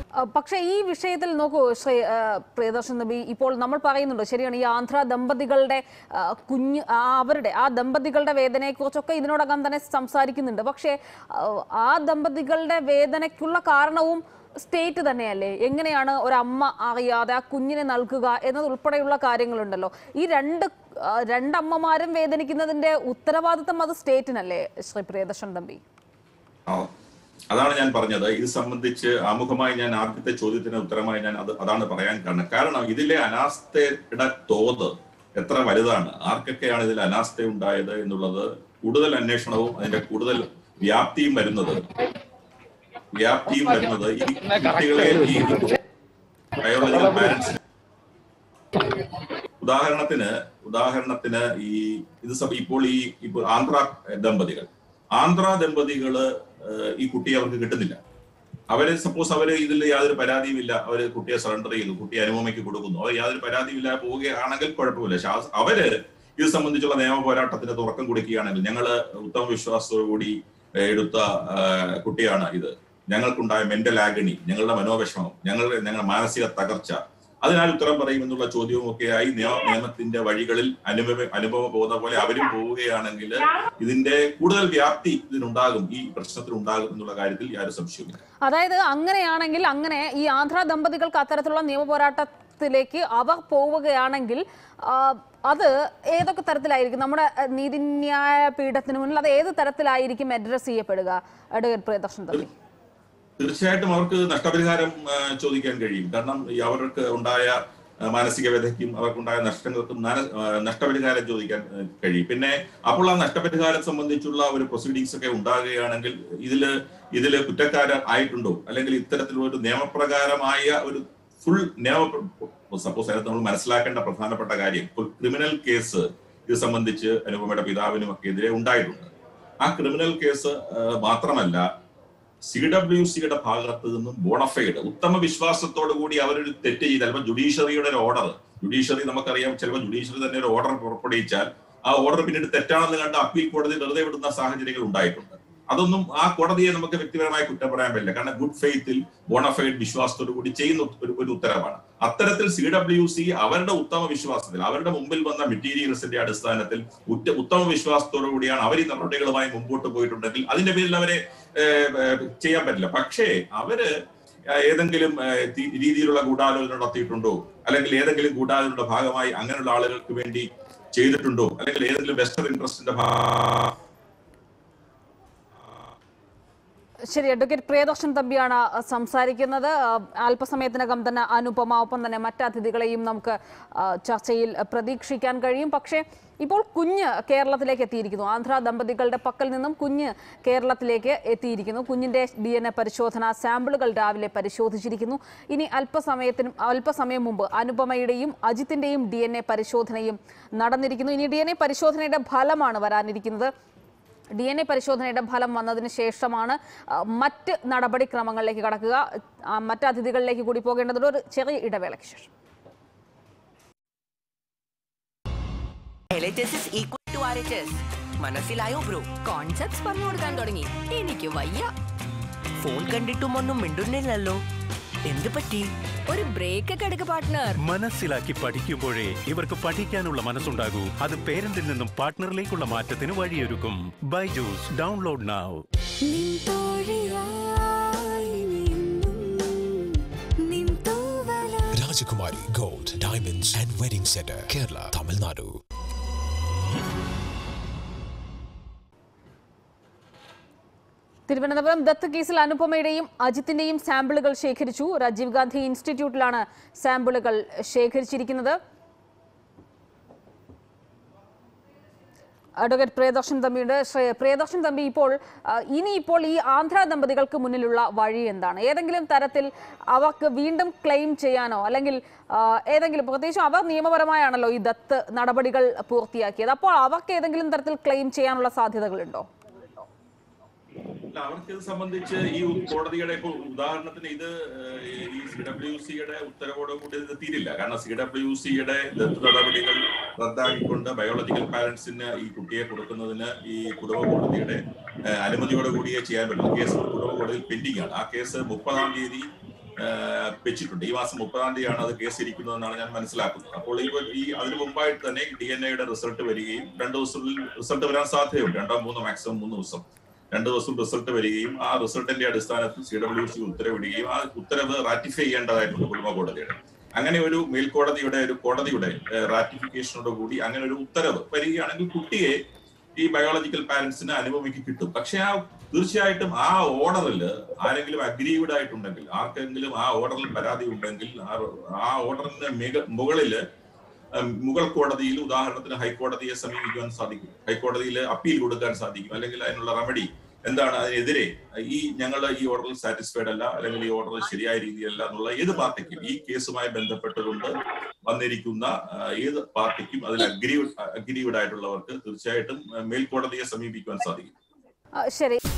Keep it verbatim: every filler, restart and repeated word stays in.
പക്ഷേ ഈ വിഷയത്തിൽ നോക്കൂ ശ്രീ പ്രിയദർശൻ നബി, ഇപ്പോൾ നമ്മൾ പറയുന്നുണ്ട് ശരിയാണ്, ഈ ആന്ധ്ര ദമ്പതികളുടെ കുഞ്ഞ് അവരുടെ ആ ദമ്പതികളുടെ വേദനയെക്കുറിച്ചൊക്കെ ഇതിനോടകം തന്നെ സംസാരിക്കുന്നുണ്ട്. പക്ഷേ ആ ദമ്പതികളുടെ വേദനയ്ക്കുള്ള കാരണവും സ്റ്റേറ്റ് തന്നെയല്ലേ? എങ്ങനെയാണ് ഒരമ്മ അറിയാതെ ആ കുഞ്ഞിനെ നൽകുക എന്നതുൾപ്പെടെയുള്ള കാര്യങ്ങളുണ്ടല്ലോ. ഈ രണ്ട് രണ്ടമ്മമാരും വേദനിക്കുന്നതിന്റെ ഉത്തരവാദിത്തം അത് സ്റ്റേറ്റിനല്ലേ ശ്രീ പ്രിയദർശൻ തമ്പി? അതാണ് ഞാൻ പറഞ്ഞത്. ഇത് സംബന്ധിച്ച് ആമുഖമായി ഞാൻ ആദ്യത്തെ ചോദ്യത്തിന് ഉത്തരമായി ഞാൻ അത് അതാണ് പറയാൻ കാരണം കാരണം ഇതിലെ അനാസ്ഥയുടെ തോത് എത്ര വലുതാണ്, ആർക്കൊക്കെയാണ് ഇതിൽ അനാസ്ഥ ഉണ്ടായത് എന്നുള്ളത് കൂടുതൽ അന്വേഷണവും അതിന്റെ കൂടുതൽ വ്യാപ്തിയും വരുന്നത് വ്യാപ്തിയും വരുന്നത് ഈ കുട്ടികളെ ഈ ബയോളജിക്കൽ പാരന്റ്സ് ഉദാഹരണത്തിന് ഉദാഹരണത്തിന് ഈ ഇത് ഇപ്പോൾ ഈ ഇപ്പോൾ ആന്ധ്ര ദമ്പതികൾ ആന്ധ്ര ദമ്പതികള് ഈ കുട്ടിയെ അവർക്ക് കിട്ടുന്നില്ല. അവര് സപ്പോസ് അവര് ഇതിൽ യാതൊരു പരാതിയുമില്ല, അവര് കുട്ടിയെ സറണ്ടർ ചെയ്തു, കുട്ടിയെ അനുപമയ്ക്ക് കൊടുക്കുന്നു, അവർ യാതൊരു പരാതിയുമില്ല പോവുകയാണെങ്കിൽ കുഴപ്പമില്ല. പക്ഷെ അവര് ഇത് സംബന്ധിച്ചുള്ള നിയമ പോരാട്ടത്തിന് തുറക്കം കൊടുക്കുകയാണെങ്കിൽ, ഞങ്ങള് ഉത്തമ വിശ്വാസത്തോടുകൂടി എടുത്ത കുട്ടിയാണ് ഇത്, ഞങ്ങൾക്കുണ്ടായ മെന്റൽ ആഗണി, ഞങ്ങളുടെ മനോവിഷമം, ഞങ്ങളുടെ ഞങ്ങളുടെ മാനസിക തകർച്ച, അതിനാൽ ഉത്തരം പറയുമെന്നുള്ള ചോദ്യവും ഒക്കെയായി നിയമ നിയമത്തിന്റെ വഴികളിൽ അനുഭവ അനുഭവം പോകുന്ന പോലെ അവരും പോവുകയാണെങ്കിൽ ഇതിന്റെ കൂടുതൽ വ്യാപ്തി ഇതിനുണ്ടാകും, ഈ പ്രശ്നത്തിനുണ്ടാകും എന്നുള്ള കാര്യത്തിൽ യാതൊരു സംശയമില്ല. അതായത് അങ്ങനെയാണെങ്കിൽ അങ്ങനെ ഈ ആന്ധ്ര ദമ്പതികൾക്ക് അത്തരത്തിലുള്ള നിയമ പോരാട്ടത്തിലേക്ക് അവർ പോവുകയാണെങ്കിൽ അത് ഏതൊക്കെ തരത്തിലായിരിക്കും? നമ്മുടെ നീതിന്യായ പീഠത്തിന് മുന്നിൽ അത് ഏത് തരത്തിലായിരിക്കും അഡ്രസ് ചെയ്യപ്പെടുക? അഡ്വക്കേറ്റ് പ്രിയദർശൻ തമ്പി, തീർച്ചയായിട്ടും അവർക്ക് നഷ്ടപരിഹാരം ചോദിക്കാൻ കഴിയും. കാരണം അവർക്ക് ഉണ്ടായ മാനസിക വ്യഥയ്ക്കും അവർക്കുണ്ടായ നഷ്ടങ്ങൾക്കും നഷ്ടപരിഹാരം ചോദിക്കാൻ കഴിയും. പിന്നെ അപ്പോൾ ആ നഷ്ടപരിഹാരം സംബന്ധിച്ചുള്ള ഒരു പ്രൊസീഡിങ്സ് ഒക്കെ ഉണ്ടാകുകയാണെങ്കിൽ ഇതില് ഇതില് കുറ്റക്കാരൻ ആയിട്ടുണ്ടോ, അല്ലെങ്കിൽ ഇത്തരത്തിലുള്ള ഒരു നിയമപ്രകാരമായ ഒരു ഫുൾ നിയമ സപ്പോസ് അതിനകത്ത് നമ്മൾ മനസ്സിലാക്കേണ്ട പ്രധാനപ്പെട്ട കാര്യം, ക്രിമിനൽ കേസ് ഇത് സംബന്ധിച്ച് അനുപമയുടെ പിതാവിനും ഒക്കെ എതിരെ ഉണ്ടായിട്ടുണ്ട്. ആ ക്രിമിനൽ കേസ് മാത്രമല്ല, സി ഡബ്ല്യു സിയുടെ ഭാഗത്ത് നിന്നും ബോണഫൈഡ് ഉത്തമ വിശ്വാസത്തോടു കൂടി അവരൊരു തെറ്റ് ചെയ്ത് ചിലപ്പോൾ ജുഡീഷ്യറിയുടെ ഒരു ഓർഡർ ജുഡീഷ്യറി നമുക്കറിയാം, ചിലപ്പോൾ ജുഡീഷ്യറി തന്നെ ഒരു ഓർഡർ പുറപ്പെടുവിച്ചാൽ ആ ഓർഡർ പിന്നീട് തെറ്റാണെന്ന് കണ്ട് അപ്പീൽ കോടതി വെറുതെ വിടുന്ന സാഹചര്യങ്ങൾ ഉണ്ടായിട്ടുണ്ട്. അതൊന്നും ആ കോടതിയെ നമുക്ക് വ്യക്തിപരമായി കുറ്റം പറയാൻ പറ്റില്ല. കാരണം ഗുഡ് ഫെയ്ത്തിൽ ബോണഫൈഡ് വിശ്വാസത്തോടു കൂടി ചെയ്യുന്ന ഒരു ഉത്തരവാണ്. അത്തരത്തിൽ സി ഡബ്ല്യു സി അവരുടെ ഉത്തമ വിശ്വാസത്തിൽ അവരുടെ മുമ്പിൽ വന്ന മെറ്റീരിയൽസിന്റെ അടിസ്ഥാനത്തിൽ ഉത്തമ വിശ്വാസത്തോടു കൂടിയാണ് അവർ ഈ നടപടികളുമായി മുമ്പോട്ട് പോയിട്ടുണ്ടെങ്കിൽ അതിന്റെ പേരിൽ അവരെ ചെയ്യാൻ പറ്റില്ല. പക്ഷേ അവര് ഏതെങ്കിലും രീതിയിലുള്ള ഗൂഢാലോചന നടത്തിയിട്ടുണ്ടോ, അല്ലെങ്കിൽ ഏതെങ്കിലും ഗൂഢാലോചനയുടെ ഭാഗമായി അങ്ങനെയുള്ള ആളുകൾക്ക് വേണ്ടി ചെയ്തിട്ടുണ്ടോ, അല്ലെങ്കിൽ ഏതെങ്കിലും വെസ്റ്റർ ഇൻട്രസ്റ്റിന്റെ ശരി, അഡ്വക്കേറ്റ് പ്രിയദർശൻ തമ്പിയാണ് സംസാരിക്കുന്നത്. അല്പസമയത്തിനകം തന്നെ അനുപമ ഒപ്പം തന്നെ മറ്റതിഥികളെയും നമുക്ക് ചർച്ചയിൽ പ്രതീക്ഷിക്കാൻ കഴിയും. പക്ഷേ ഇപ്പോൾ കുഞ്ഞ് കേരളത്തിലേക്ക് എത്തിയിരിക്കുന്നു. ആന്ധ്ര ദമ്പതികളുടെ പക്കൽ നിന്നും കുഞ്ഞ് കേരളത്തിലേക്ക് എത്തിയിരിക്കുന്നു. കുഞ്ഞിന്റെ ഡി എൻ എ പരിശോധന സാമ്പിളുകൾ രാവിലെ പരിശോധിച്ചിരിക്കുന്നു. ഇനി അല്പസമയത്തിനും അല്പസമയം മുമ്പ് അനുപമയുടെയും അജിത്തിന്റെയും ഡി എൻ എ പരിശോധനയും നടന്നിരിക്കുന്നു. ഇനി ഡി എൻ എ പരിശോധനയുടെ ഫലമാണ് വരാനിരിക്കുന്നത്. ഡി എൻ എ പരിശോധനയുടെ ഫലം വന്നതിന് ശേഷമാണ് മറ്റ് നടപടിക്രമങ്ങളിലേക്ക് കടക്കുക. മറ്റ് അതിഥികളിലേക്ക് കൂടി പോകേണ്ടതുണ്ട്. ഒരു ചെറിയ ഇടവേളയ്ക്ക് ശേഷം. മനസ്സിലായോ ബ്രോ? കോൺസെപ്റ്റ്സ് പറഞ്ഞു കൊടുക്കാൻ തുടങ്ങി. എനിക്ക് വയ്യ. ഫോൺ കണ്ടിട്ടും ഒന്നും മിണ്ടുന്നില്ലല്ലോ, എന്ത് പറ്റി? ഒരു ബ്രേക്ക് ഒക്കെ എടുക്ക പാർട്ട്ണർ. മനസ്സിലാക്കി പഠിക്കുമ്പോഴേ ഇവർക്ക് പഠിക്കാനുള്ള മനസ്സുണ്ടാകൂ. അത് പേരന്റിൽ നിന്നും പാർട്ട്ണറിലേക്കുള്ള മാറ്റത്തിന് വഴിയൊരുക്കും. Byju's download now. Rajakumari gold diamonds and wedding centre, Kerala, Tamil Nadu. Thiruvananthapuram ദത്ത് കേസിൽ അനുപമയുടെയും അജിത്തിന്റെയും സാമ്പിളുകൾ ശേഖരിച്ചു. രാജീവ് ഗാന്ധി ഇൻസ്റ്റിറ്റ്യൂട്ടിലാണ് സാമ്പിളുകൾ ശേഖരിച്ചിരിക്കുന്നത്. അഡ്വക്കേറ്റ് പ്രിയദർശൻ തമ്പിയുടെ പ്രിയദർശൻ തമ്പി, ഇപ്പോൾ ഇനിയിപ്പോൾ ഈ ആന്ധ്ര ദമ്പതികൾക്ക് മുന്നിലുള്ള വഴി എന്താണ്? ഏതെങ്കിലും തരത്തിൽ അവർക്ക് വീണ്ടും ക്ലെയിം ചെയ്യാനോ, അല്ലെങ്കിൽ ഏതെങ്കിലും, പ്രത്യേകിച്ചും അവർ നിയമപരമായാണല്ലോ ഈ ദത്ത് നടപടികൾ പൂർത്തിയാക്കിയത്, അപ്പോൾ അവർക്ക് ഏതെങ്കിലും തരത്തിൽ ക്ലെയിം ചെയ്യാനുള്ള സാധ്യതകളുണ്ടോ? അവർക്ക് ഇത് സംബന്ധിച്ച് ഈ കോടതിയുടെ ഇപ്പോൾ ഉദാഹരണത്തിന് ഇത് ഈ സി ഡബ്ല്യു സിയുടെ ഉത്തരവോട് കൂടി ഇത് തീരില്ല. കാരണം സി ഡബ്ല്യു സിയുടെ ദത്ത് നടപടികൾ റദ്ദാക്കിക്കൊണ്ട് ബയോളജിക്കൽ പാരന്റ്സിന് ഈ കുട്ടിയെ കൊടുക്കുന്നതിന് ഈ കുടുംബ കോടതിയുടെ അനുമതിയോട് കൂടിയേ ചെയ്യാൻ പറ്റും. കേസ് കുടുംബ കോടതിയിൽ പെൻഡിംഗ് ആണ്. ആ കേസ് മുപ്പതാം തീയതി വെച്ചിട്ടുണ്ട്. ഈ മാസം മുപ്പതാം തീയതിയാണ് അത് കേസ് ഇരിക്കുന്നതെന്നാണ് ഞാൻ മനസ്സിലാക്കുന്നത്. അപ്പോൾ ഈ ഈ അതിന് മുമ്പായിട്ട് തന്നെ ഡി എൻ എയുടെ റിസൾട്ട് വരികയും രണ്ടു ദിവസത്തിൽ റിസൾട്ട് വരാൻ സാധ്യതയുണ്ട്. രണ്ടോ മൂന്നോ മാക്സിമം മൂന്ന് ദിവസം രണ്ടു ദിവസം റിസൾട്ട് വരികയും ആ റിസൾട്ടിന്റെ അടിസ്ഥാനത്തിൽ സി ഡബ്ല്യു സി ഉത്തരവിടുകയും ആ ഉത്തരവ് റാറ്റിഫൈ ചെയ്യേണ്ടതായിട്ടുണ്ട് കുടുംബ കോടതിയുടെ. അങ്ങനെ ഒരു മേൽക്കോടതിയുടെ ഒരു കോടതിയുടെ റാറ്റിഫിക്കേഷനോട് കൂടി അങ്ങനെ ഒരു ഉത്തരവ് വരികയാണെങ്കിൽ കുട്ടിയെ ഈ ബയോളജിക്കൽ പാരന്റ്സിന് അനുഭവിക്ക് കിട്ടും. പക്ഷെ ആ തീർച്ചയായിട്ടും ആ ഓർഡറിൽ ആരെങ്കിലും അഗ്രീവ്ഡ് ആയിട്ടുണ്ടെങ്കിൽ, ആർക്കെങ്കിലും ആ ഓർഡറിൽ പരാതി ഉണ്ടെങ്കിൽ ആ ഓർഡറിന് മിക മുകളില് മുകൾ കോടതിയിൽ ഉദാഹരണത്തിന് ഹൈക്കോടതിയെ സമീപിക്കുവാൻ സാധിക്കും, ഹൈക്കോടതിയിൽ അപ്പീൽ കൊടുക്കാൻ സാധിക്കും, അല്ലെങ്കിൽ അതിനുള്ള റെമഡി എന്താണ് അതിനെതിരെ ഈ ഞങ്ങൾ ഈ ഓർഡറിൽ സാറ്റിസ്ഫൈഡ് അല്ല, അല്ലെങ്കിൽ ഈ ഓർഡർ ശരിയായ രീതിയല്ല എന്നുള്ള ഏത് പാർട്ടിക്കും ഈ കേസുമായി ബന്ധപ്പെട്ടുകൊണ്ട് വന്നിരിക്കുന്ന ഏത് പാർട്ടിക്കും അതിൽ അഗ്രീവ് അഗ്രീവ്ഡ് ആയിട്ടുള്ളവർക്ക് തീർച്ചയായിട്ടും മേൽക്കോടതിയെ സമീപിക്കുവാൻ സാധിക്കും. ശരി.